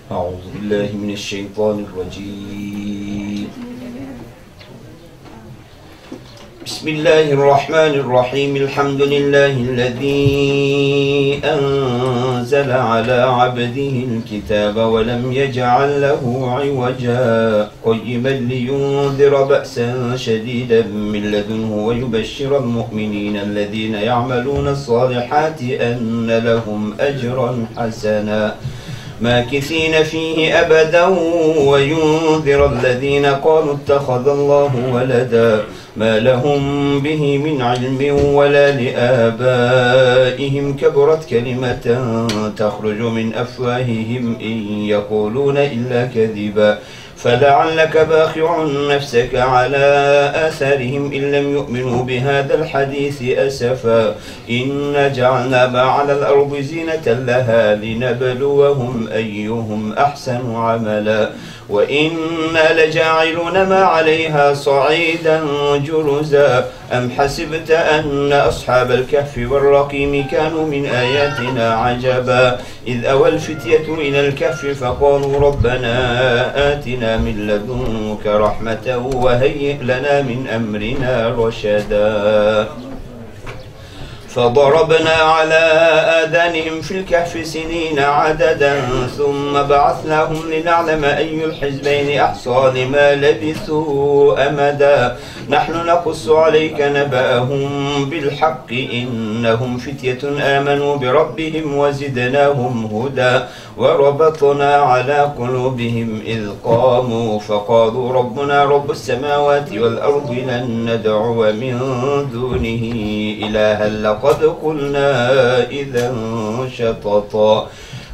أعوذ بالله من الشيطان الرجيم. بسم الله الرحمن الرحيم. الحمد لله الذي أنزل على عبده الكتاب ولم يجعل له عوجا قيما لينذر بأسا شديدا من لدنه ويبشر المؤمنين الذين يعملون الصالحات أن لهم أجرا حسنا ماكثين فيه أبدا وينذر الذين قالوا اتخذ الله ولدا ما لهم به من علم ولا لآبائهم كبرت كلمة تخرج من أفواههم إن يقولون إلا كذبا فلعلك باخع نفسك على آثارهم إن لم يؤمنوا بهذا الحديث أسفا إن جعلنا ما على الأرض زينة لها لنبلوهم أيهم أحسن عملا وإنا لجاعلون ما عليها صعيدا جرزا أم حسبت أن أصحاب الكهف والرقيم كانوا من آياتنا عجبا إذ أوى الفتية إلى الكهف فقالوا ربنا آتنا من لدنك رحمة وهيئ لنا من أمرنا رشدا فضربنا على آذانهم في الكهف سنين عددا ثم بعثناهم لنعلم أي الحزبين أحصى لما لبثوا أمدا نحن نقص عليك نبأهم بالحق إنهم فتية آمنوا بربهم وزدناهم هدى وربطنا على قلوبهم إذ قاموا فقالوا ربنا رب السماوات والأرض لن ندعو من دونه إلها لقد قلنا إذا شططا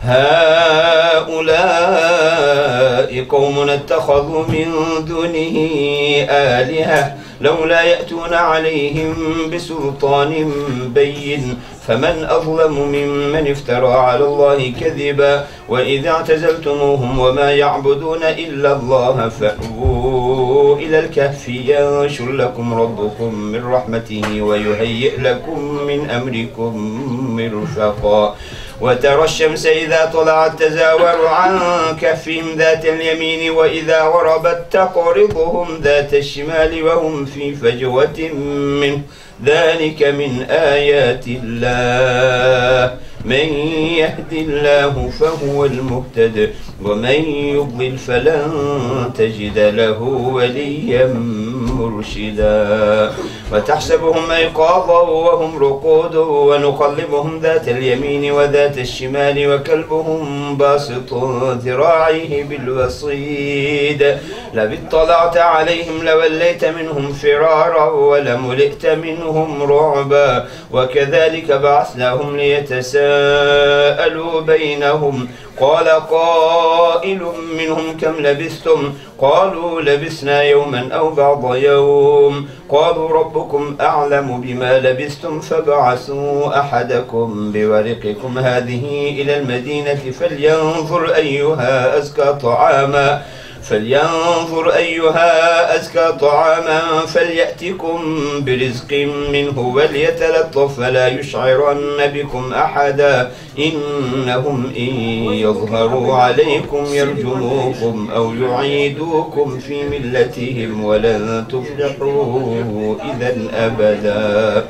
هؤلاء قوم اتخذوا من دونه آلهة لولا يأتون عليهم بسلطان بين فمن أظلم ممن افترى على الله كذبا وإذا اعتزلتموهم وما يعبدون إلا الله فأووا إلى الكهف ينشر لكم ربكم من رحمته ويهيئ لكم من أمركم مرفقا وترى الشمس إذا طلعت تزاور عن كهفهم ذات اليمين وإذا غربت تقرضهم ذات الشمال وهم في فجوة منه ذلك من آيات الله من يهد الله فهو المهتد ومن يضلل فلن تجد له وليا مرشدا وتحسبهم أيقاظا وهم رقود ونقلبهم ذات اليمين وذات الشمال وكلبهم باسط ذراعيه بالوصيد لو اطلعت عليهم لوليت منهم فرارا ولملئت منهم رعبا وكذلك بعثناهم ليتساءلوا بينهم قال قائل منهم كم لبثتم قالوا لبثنا يوما أو بعض يوم قالوا ربكم أعلم بما لبثتم فبعثوا أحدكم بورقكم هذه إلى المدينة فلينظر أيها أزكى طعاما فليأتكم برزق منه وليتلطف فلا يشعرن بكم أحدا إنهم إن يظهروا عليكم يرجموكم أو يعيدوكم في ملتهم ولن تفلحوا إذا أبدا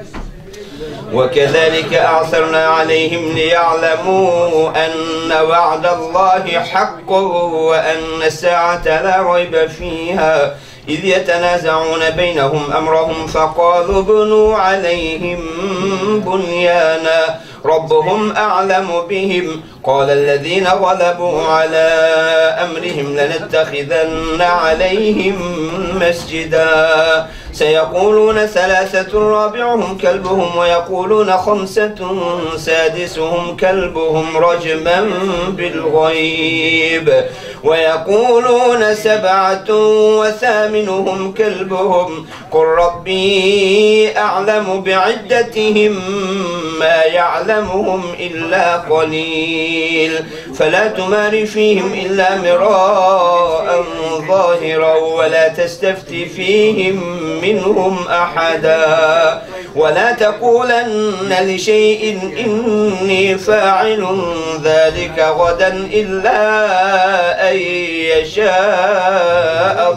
وكذلك أعثرنا عليهم ليعلموا أن وعد الله حق وأن الساعة لا ريب فيها إذ يتنازعون بينهم أمرهم فقالوا بنوا عليهم بنيانا ربهم أعلم بهم قال الذين غلبوا على أمرهم لنتخذن عليهم مسجدا سيقولون ثلاثة رابعهم كلبهم ويقولون خمسة سادسهم كلبهم رجما بالغيب ويقولون سبعة وثامنهم كلبهم قل ربي أعلم بعدتهم ما يعلمهم إلا قليل فلا تمار فيهم إلا مراء ظاهرا ولا تستفت فيهم منهم أحدا ولا تقولن لشيء إني فاعل ذلك غدا إلا أن يشاء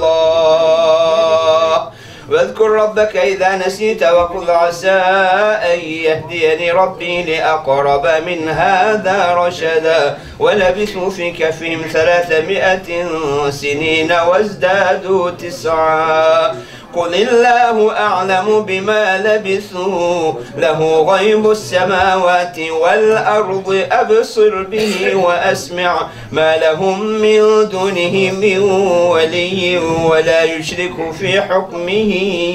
الله. واذكر ربك إذا نسيت وقل عسى أن يهديني ربي لأقرب من هذا رشدا. ولبثوا في كهفهم 300 سنين وازدادوا 9. قل الله أعلم بما لبثوا له غيب السماوات والأرض أبصر به وأسمع ما لهم من دونه من ولي ولا يشرك في حكمه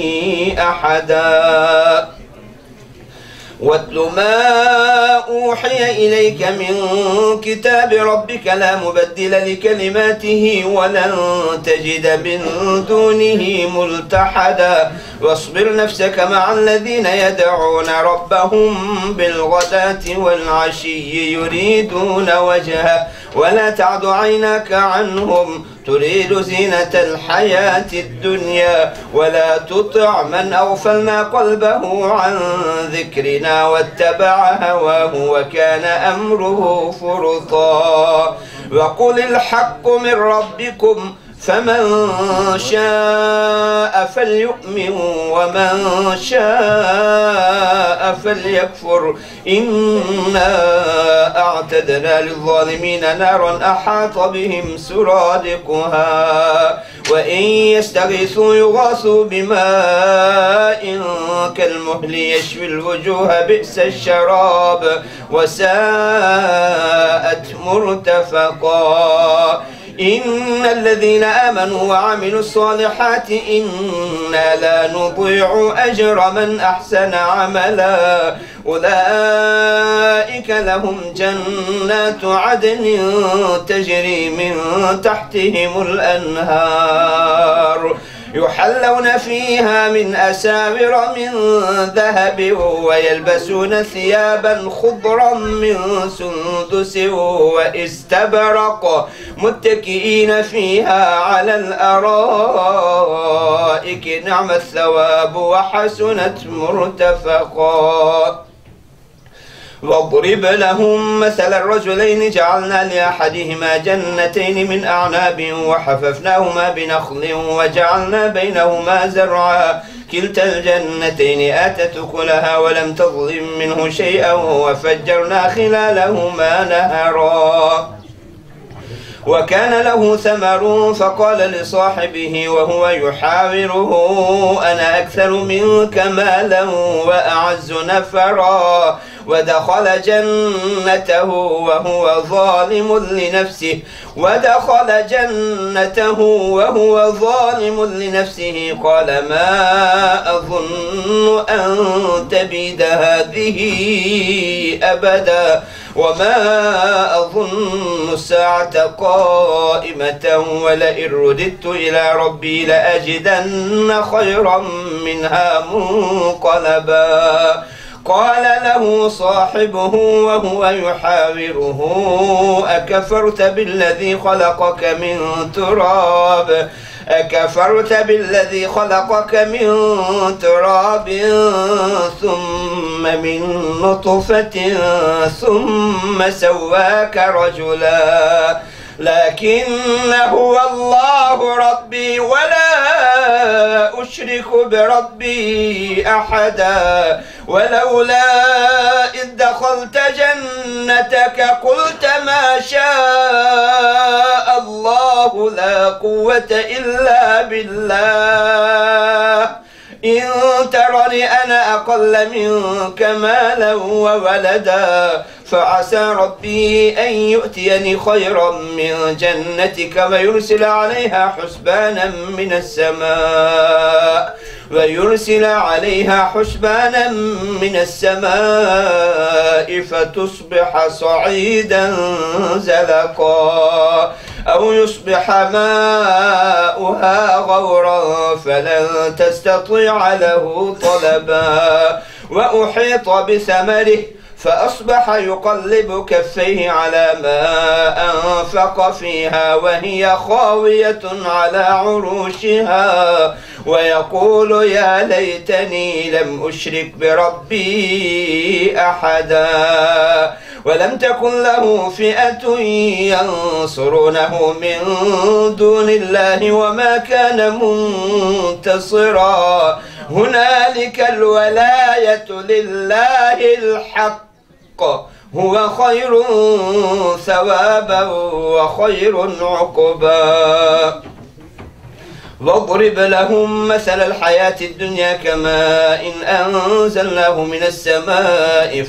أحدا. واتل ما أوحي إليك من كتاب ربك لا مبدل لكلماته ولن تجد من دونه ملتحدا. واصبر نفسك مع الذين يدعون ربهم بالغداة والعشي يريدون وجهه ولا تعد عيناك عنهم تريد زينة الحياة الدنيا ولا تطع من أغفلنا قلبه عن ذكرنا واتبع هواه وكان أمره فرطا. وقل الحق من ربكم فمن شاء فليؤمن ومن شاء فليكفر. إنا أعتدنا للظالمين نارا أحاط بهم سرادقها وإن يستغيثوا يغاثوا بماء كالمهل يشوي الوجوه بئس الشراب وساءت مرتفقا. إن الذين آمنوا وعملوا الصالحات إنا لا نضيع أجر من أحسن عملا. أولئك لهم جنات عدن تجري من تحتهم الأنهار يحلون فيها من أساور من ذهب ويلبسون ثيابا خضرا من سندس واستبرق متكئين فيها على الأرائك نعم الثواب وحسنت مرتفقا. واضرب لهم مثل الرجلين جعلنا لأحدهما جنتين من أعناب وحففناهما بنخل وجعلنا بينهما زرعا كلتا الجنتين آتت أكلها ولم تظلم منه شيئا وفجرنا خلالهما نهرا. وكان له ثمر فقال لصاحبه وهو يحاوره أنا أكثر منك مالا وأعز نفرا. ودخل جنته وهو ظالم لنفسه قال ما أظن أن تبيد هذه أبدا وما أظن الساعة قائمة ولئن رددت إلى ربي لأجدن خيرا منها منقلبا. قال له صاحبه وهو يحاوره أكفرت بالذي خلقك من تراب ثم من نطفة ثم سواك رجلا لكن هو الله ربي ولا أشرك بربي أحدا. ولولا إذ دخلت جنتك قلت ما شاء الله لا قوة إلا بالله إن ترني أنا أقل منك مالا وولدا فعسى ربي أن يؤتيني خيرا من جنتك ويرسل عليها حسبانا من السماء فتصبح صعيدا زلقا أو يصبح ماؤها غورا فلن تستطيع له طلبا. وأحيط بثمره فأصبح يقلب كفيه على ما أنفق فيها وهي خاوية على عروشها ويقول يا ليتني لم أشرك بربي أحدا ولم تكن له فئة ينصرونه من دون الله وما كان منتصرا هنالك الولاية لله الحق هو خير ثوابا وخير عقبا واضرب لهم مثل الحياة الدنيا كماء إن أنزلناه من السماء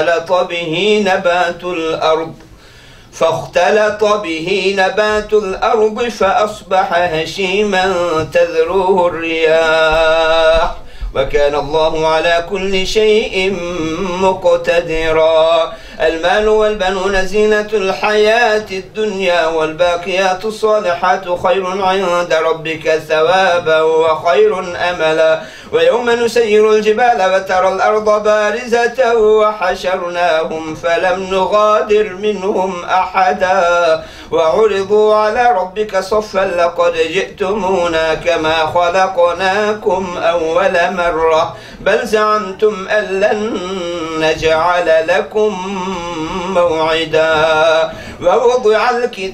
فاختلط به نبات الأرض فأصبح هشيما تذروه الرياح وكان الله على كل شيء مقتدرا المال والبنون زينة الحياة الدنيا والباقيات الصالحات خير عند ربك ثوابا وخير أملا ويوم نسير الجبال وترى الأرض بارزة وحشرناهم فلم نغادر منهم أحدا وعرضوا على ربك صفا لقد جئتمونا كما خلقناكم أول مرة بل زعمتم أن لن نجعل لكم موعدا ووضع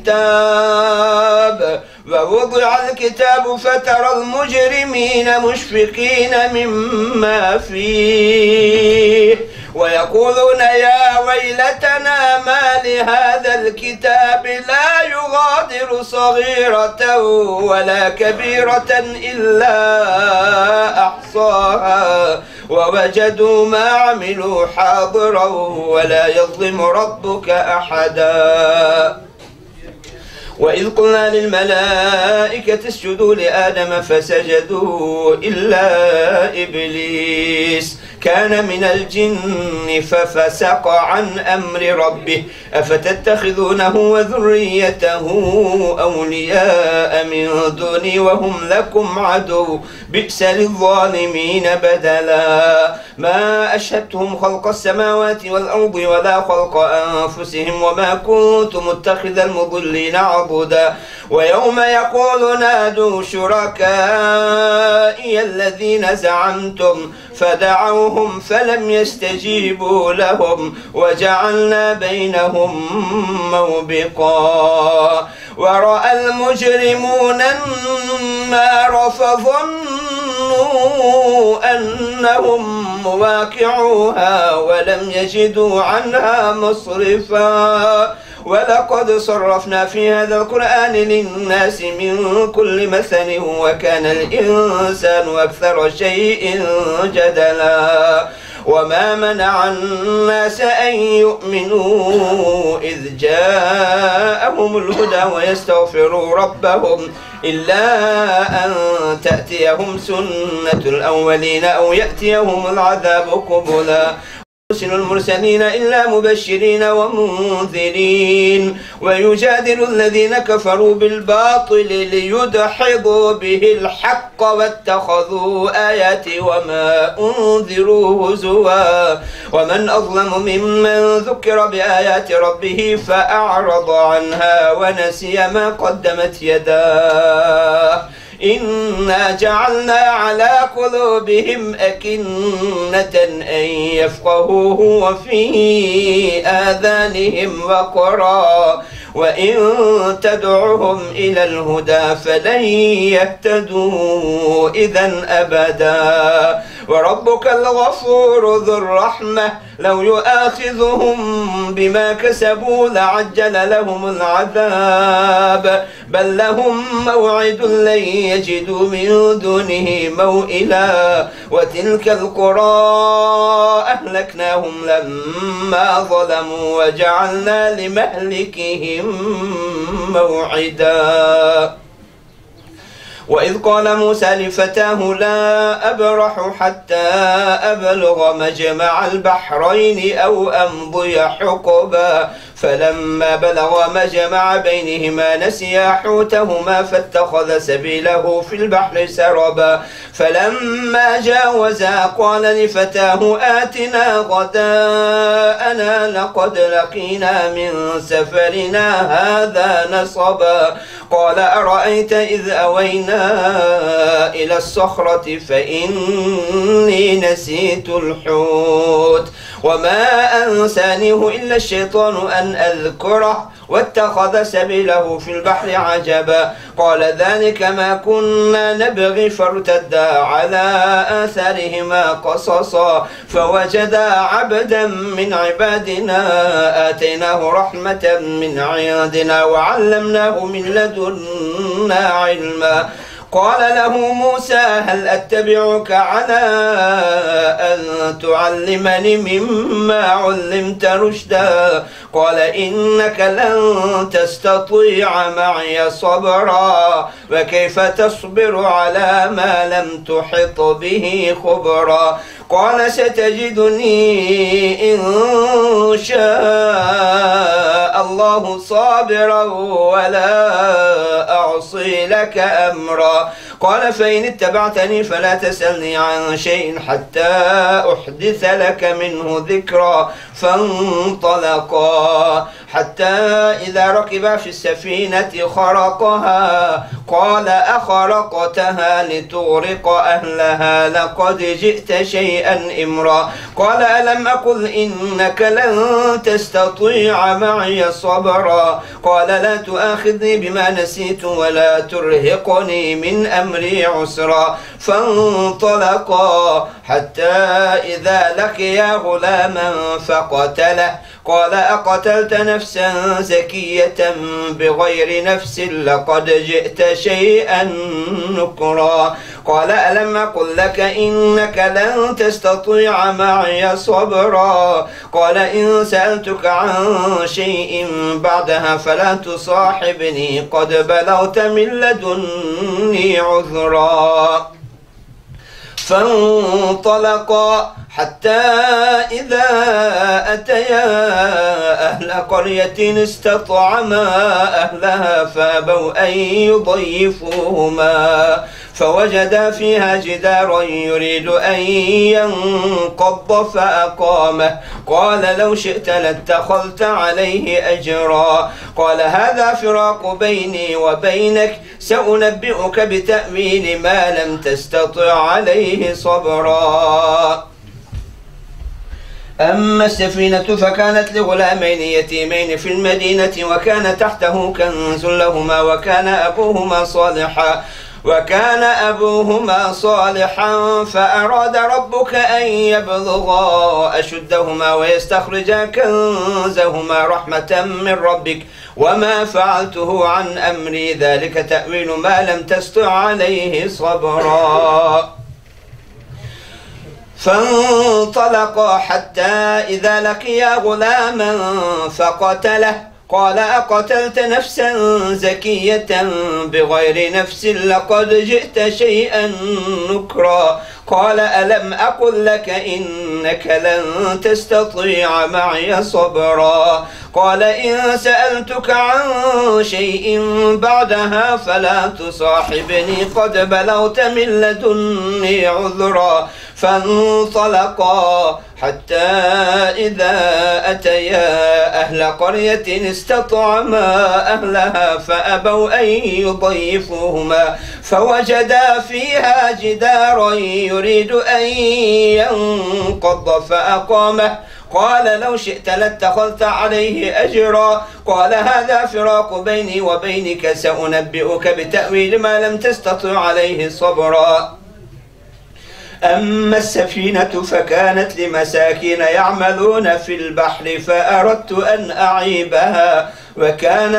الكتاب فترى المجرمين مشفقين مما فيه ويقولون يا ويلتنا ما لهذا الكتاب لا يغادر صغيرة ولا كبيرة إلا أحصاها ووجدوا ما عملوا حاضرا ولا يظلم ربك أحدا وإذ قلنا للملائكة اسجدوا لآدم فسجدوا إلا إبليس كان من الجن ففسق عن أمر ربه أفتتخذونه وذريته أولياء من دوني وهم لكم عدو بئس للظالمين بدلا ما أشهدتهم خلق السماوات والأرض ولا خلق أنفسهم وما كنت متخذ المضلين عضدا ويوم يقول نادوا شركائي الذين زعمتم فدعوهم فلم يستجيبوا لهم وجعلنا بينهم موبقا ورأى المجرمون النار فظنوا أنهم مواقعوها ولم يجدوا عنها مصرفا ولقد صرفنا في هذا القرآن للناس من كل مثل وكان الإنسان أكثر شيء جدلا وما منع الناس أن يؤمنوا إذ جاءهم الهدى ويستغفروا ربهم إلا أن تأتيهم سنة الأولين أو يأتيهم العذاب قبلا يرسل المرسلين إلا مبشرين ومنذرين ويجادل الذين كفروا بالباطل ليدحضوا به الحق واتخذوا آياتي وما أنذروا هزوا ومن أظلم ممن ذكر بآيات ربه فأعرض عنها ونسي ما قدمت يداه إنا جعلنا على قلوبهم أكنة أن يفقهوه وفي آذانهم وقرا وإن تدعهم إلى الهدى فلن يهتدوا إذا أبدا وربك الغفور ذو الرحمة لو يؤاخذهم بما كسبوا لعجل لهم العذاب بل لهم موعد لن يجدوا من دونه موئلا وتلك القرى أهلكناهم لما ظلموا وجعلنا لمهلكهم موعدا وإذ قال موسى لفتاه لا أبرح حتى أبلغ مجمع البحرين أو أمضي حقبا فلما بلغا مجمع بينهما نسيا حوتهما فاتخذ سبيله في البحر سربا فلما جاوزا قال لفتاه آتنا غداءنا لقد لقينا من سفرنا هذا نصبا قال أرأيت إذ أوينا إلى الصخرة فإني نسيت الحوت وما أنسانيه إلا الشيطان أن أذكره واتخذ سبيله في البحر عجبا قال ذلك ما كنا نبغي فارتدا على آثارهما قصصا فوجدا عبدا من عبادنا آتيناه رحمة من عندنا وعلمناه من لدنا علما قال له موسى هل أتبعك على أن تعلمني مما علمت رشدا قال إنك لن تستطيع معي صبرا وكيف تصبر على ما لم تحط به خبرا قال ستجدني إن شاء الله صابرا ولا أعصي لك أمرا قال فإن اتبعتني فلا تسألني عن شيء حتى أحدث لك منه ذكرا فانطلقا حتى إذا ركبا في السفينة خرقها قال أخرقتها لتغرق أهلها لقد جئت شيئا إمرا قال ألم أقل إنك لن تستطيع معي صبرا قال لا تؤاخذني بما نسيت ولا ترهقني من أمري عسرا فانطلقا حتى إذا لقيا غلاما فقتله قال أقتلت نفسا زكية بغير نفس لقد جئت شيئا نكرا قال ألم أقل لك إنك لن تستطيع معي صبرا قال إن سألتك عن شيء بعدها فلا تصاحبني قد بلغت من لدني عذرا فانطلقا حتى إذا أتيا أهل قرية استطعما أهلها فأبوا أن يضيفوهما فوجدا فيها جدارا يريد أن ينقض فأقامه قال لو شئت لاتخذت عليه أجرا قال هذا فراق بيني وبينك سأنبئك بتأويل ما لم تستطع عليه صبرا أما السفينة فكانت لغلامين يتيمين في المدينة وكان تحته كنز لهما وكان أبوهما صالحا فأراد ربك أن يبلغا أشدهما ويستخرجا كنزهما رحمة من ربك وما فعلته عن أمري ذلك تأويل ما لم تستطع عليه صبرا فانطلقا حتى إذا لقيا غلاما فقتله قال أقتلت نفسا زكية بغير نفس لقد جئت شيئا نكرا قال ألم أقل لك إنك لن تستطيع معي صبرا قال إن سألتك عن شيء بعدها فلا تصاحبني قد بلغت من لدني عذرا فانطلقا حتى إذا أتيا أهل قرية استطعما أهلها فأبوا أن يضيفوهما فوجدا فيها جدارا يريد أن ينقض فأقامه قال لو شئت لاتخذت عليه أجرا قال هذا فراق بيني وبينك سأنبئك بتأويل ما لم تستطع عليه صبرا أما السفينة فكانت لمساكين يعملون في البحر فأردت أن أعيبها وكان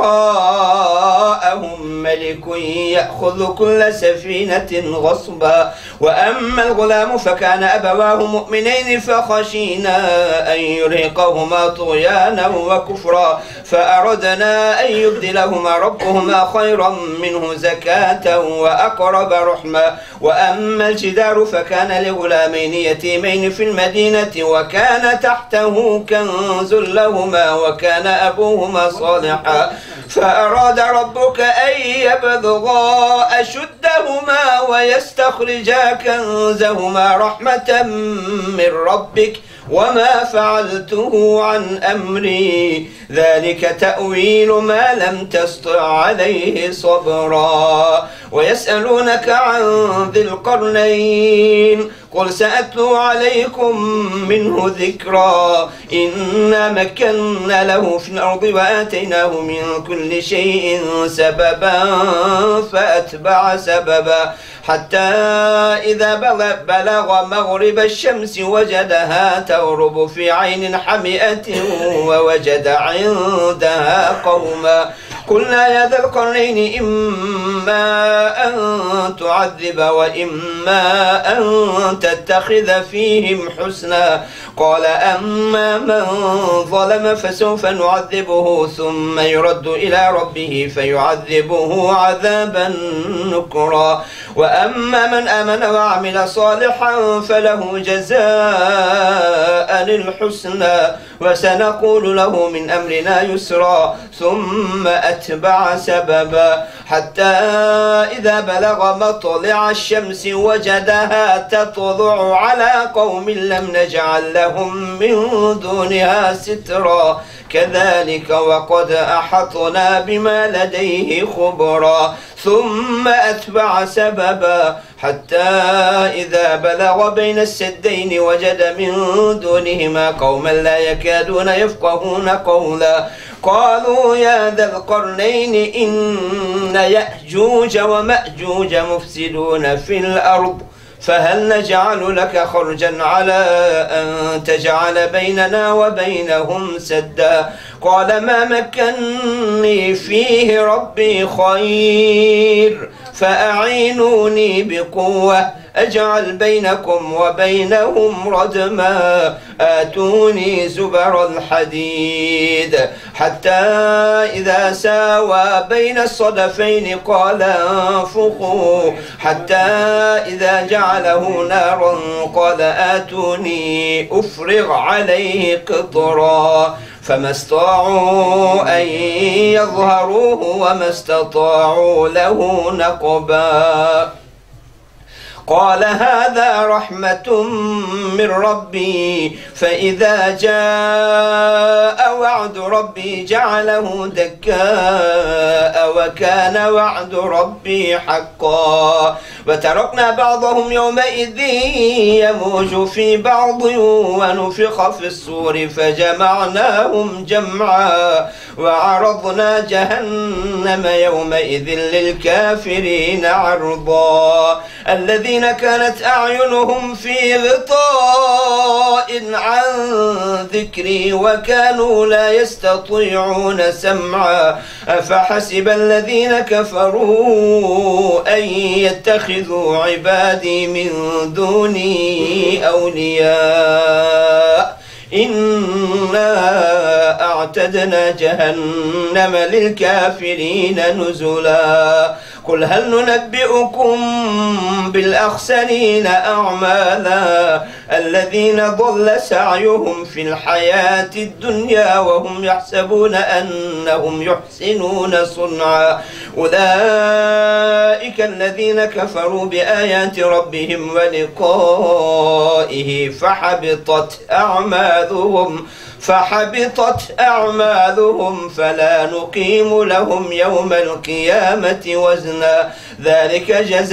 وراءهم ملك يأخذ كل سفينة غصبا. وأما الغلام فكان أبواه مؤمنين فخشينا أن يرهقهما طغيانا وكفرا فأردنا أن يبدلهما ربهما خيرا منه زكاة وأقرب رحما. وأما الجدار فكان لغلامين يتيمين في المدينة وكان تحته كنز لهما وكان أبوهما صالحا فأراد ربك أن يبلغا أشدهما ويستخرجا كنزهما رحمة من ربك وما فعلته عن أمري ذلك تأويل ما لم تسطع عليه صبرا. ويسألونك عن ذي القرنين قل سأتلو عليكم منه ذكرا إنا مكنا له في الأرض وآتيناه من كل شيء سببا فأتبع سببا حتى إذا بلغ مغرب الشمس وجدها تغرب في عين حمئة ووجد عندها قوما قلنا يا ذا القرنين إما أن تعذب وإما أن تتخذ فيهم حسنا قال أما من ظلم فسوف نعذبه ثم يرد إلى ربه فيعذبه عذابا نكرا. وأما من آمن وعمل صالحا فله جزاء الحسنى وسنقول له من أمرنا يسرا ثم أتبع سببا حتى إذا بلغ مطلع الشمس وجدها تطلع على قوم لم نجعل لهم من دونها سترا كذلك وقد أحطنا بما لديه خبرا ثم أتبع سببا حتى إذا بلغ بين السدين وجد من دونهما قوما لا يكادون يفقهون قولا قالوا يا ذا القرنين إن يأجوج ومأجوج مفسدون في الأرض فهل نجعل لك خرجا على أن تجعل بيننا وبينهم سدا قال ما مكني فيه ربي خير فأعينوني بقوة أجعل بينكم وبينهم ردما آتوني زبر الحديد حتى إذا ساوى بين الصدفين قال انفخوا حتى إذا جعله نارا قال آتوني أفرغ عليه قطرا فما استطاعوا أن يظهروه وما استطاعوا له نقبا قال هذا رحمة من ربي فإذا جاء وعد ربي جعله دكاء وكان وعد ربي حقا وتركنا بعضهم يومئذ يموج في بعض ونفخ في الصور فجمعناهم جمعا وعرضنا جهنم يومئذ للكافرين عرضا الذين كانت أعينهم في غطاء عن ذكري وكانوا لا يستطيعون سمعا أفحسب الذين كفروا أن يتخذوا عبادي من دوني أولياء إنا أعتدنا جهنم للكافرين نزلا قل هل ننبئكم بالأخسرين أعمالا الذين ضل سعيهم في الحياة الدنيا وهم يحسبون أنهم يحسنون صنعا أولئك الذين كفروا بآيات ربهم ولقائه فحبطت أعمالهم فلا نقيم لهم يوم القيامة وزنا ذلك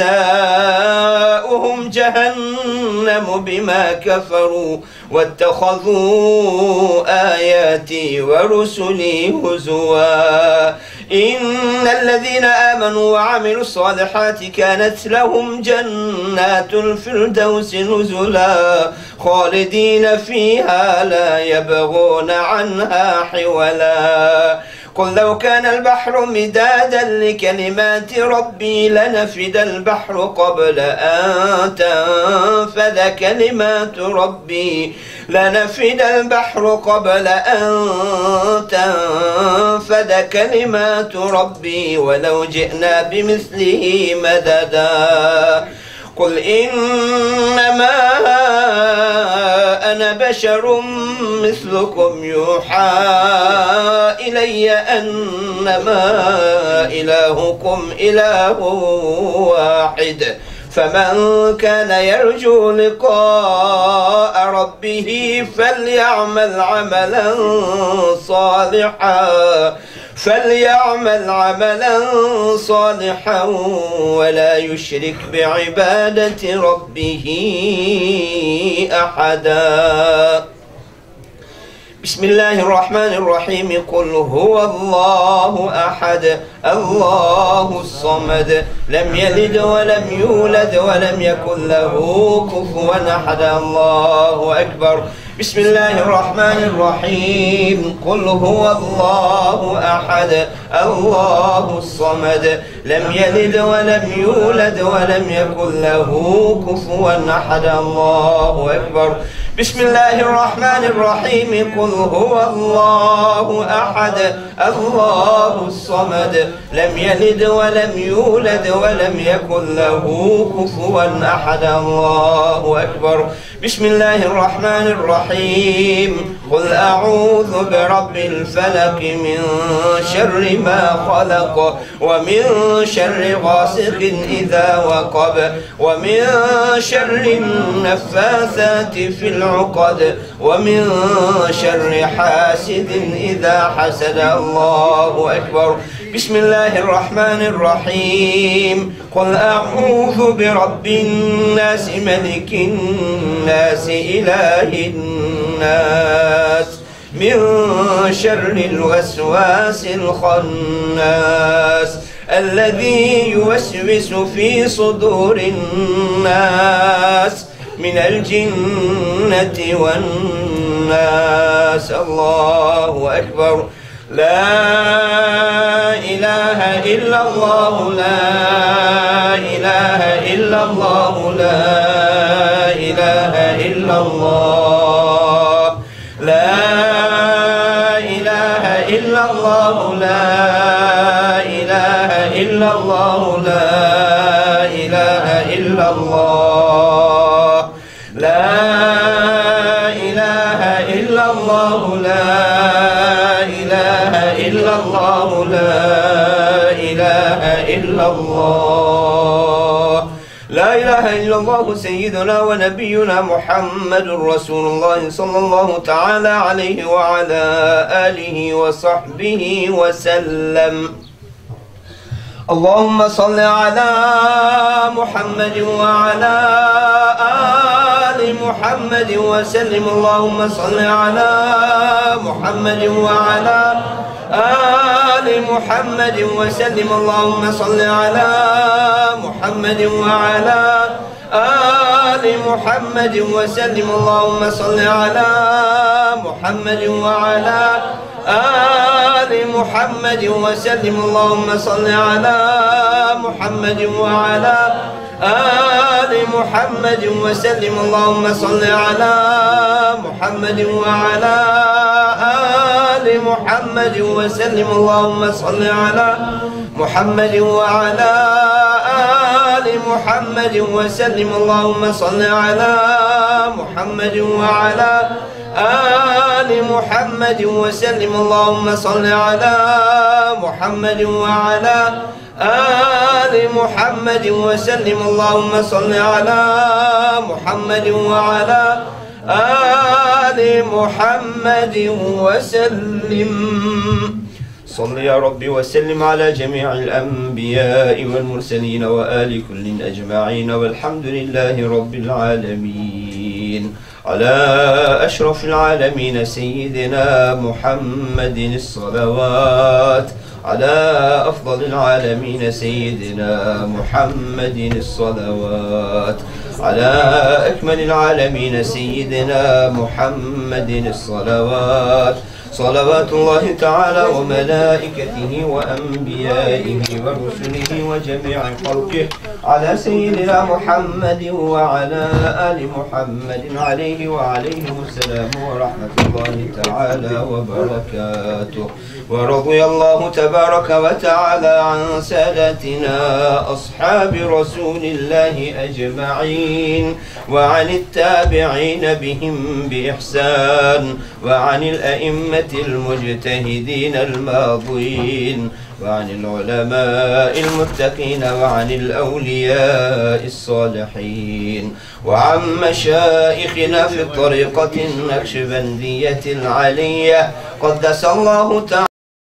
جزاؤهم جهنم بما كفروا واتخذوا آياتي ورسلي هزوا إن الذين آمنوا وعملوا الصالحات كانت لهم جنات الفردوس نزلا خالدين فيها لا يبغون عنها حولا قل لو كان البحر مدادا لكلمات ربي لنفد البحر قبل أن تنفذ كلمات ربي لنفد البحر قبل أن تنفذ كلمات ربي ولو جئنا بمثله مددا قل إنما أنا بشر مثلكم يوحى إلي أنما إلهكم إله واحد فمن كان يرجو لقاء ربه فليعمل عملا صالحا ولا يشرك بعبادة ربه أحدا. بسم الله الرحمن الرحيم قل هو الله أحد الله الصمد لم يلد ولم يولد ولم يكن له كفوا أحد الله أكبر. بسم الله الرحمن الرحيم قل هو الله أحد الله الصمد لم يلد ولم يولد ولم يكن له كفوا أحد الله أكبر. بسم الله الرحمن الرحيم قل هو الله أحد الله الصمد لم يلد ولم يولد ولم يكن له كفوا أحد الله أكبر. بسم الله الرحمن الرحيم قل أعوذ برب الفلق من شر ما خلق ومن شر غاسق إذا وقب ومن شر النفاثات في العقد ومن شر حاسد إذا حسد الله أكبر. بسم الله الرحمن الرحيم قل أعوذ برب الناس ملك الناس إله الناس من شر الوسواس الخناس الذي يوسوس في صدور الناس من الجنة والناس. الله أكبر. لا إله إلا الله لا إله إلا الله لا إله إلا الله لا إله إلا الله لا إله إلا الله لا إله إلا الله لا إله إلا الله لا إله إلا الله لا إله إلا الله لا إله إلا الله سيدنا ونبينا محمد رسول الله صلى الله تعالى عليه وعلى آله وصحبه وسلم. اللهم صل على محمد وعلى آل محمد وسلم. اللهم صل على محمد وعلى آل محمد وسلم. اللهم صل على محمد وعلى آل محمد وسلم. اللهم صل على محمد وعلى آل محمد وسلم. اللهم صل على محمد وعلى آل محمد وسلم. اللهم صل على محمد وعلى آل محمد وسلم. اللهم صل على محمد وعلى آل محمد وسلم. اللهم صل على محمد وعلى آل محمد وسلم. اللهم صل على محمد وعلى آل محمد وسلم. اللهم صل على محمد وعلى آل محمد وسلم. صل يا رب وسلم على جميع الأنبياء والمرسلين وآل كل أجمعين والحمد لله رب العالمين. على أشرف العالمين سيدنا محمد الصلوات. على أفضل العالمين سيدنا محمد الصلوات. على أكمل العالمين سيدنا محمد الصلوات صلوات الله تعالى وملائكته وأنبيائه ورسله وجميع خلقه على سيدنا محمد وعلى آل محمد عليه وعليهم السلام ورحمة الله تعالى وبركاته. ورضي الله تبارك وتعالى عن سادتنا أصحاب رسول الله أجمعين وعن التابعين بهم بإحسان وعن الأئمة المجتهدين الماضين وعن العلماء المتقين وعن الأولياء الصالحين وعن مشايخنا في الطريقة النقشبندية العلية قدس الله تعالى